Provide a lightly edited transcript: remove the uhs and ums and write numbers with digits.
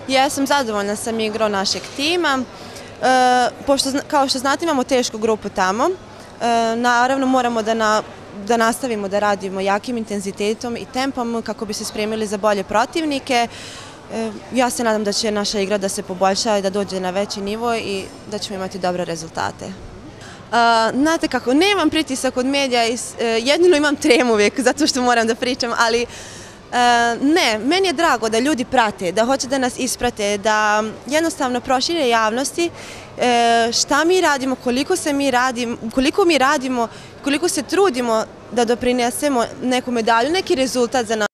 Ja sam zadovoljna sam igrom našeg tima. Pošto, kao što znate, imamo tešku grupu tamo. Naravno, moramo da nastavimo da radimo jakim intenzitetom i tempom kako bi se spremili za bolje protivnike. Ja se nadam da će naša igra da se poboljša i da dođe na veći nivo i da ćemo imati dobre rezultate. Znate kako, nemam pritisak od medija, jedino imam tremu uvijek zato što moram da pričam, ali ne, meni je drago da ljudi prate, da hoće da nas isprate, da jednostavno prošire javnosti šta mi radimo, koliko mi radimo, koliko se trudimo da doprinesemo neku medalju, neki rezultat za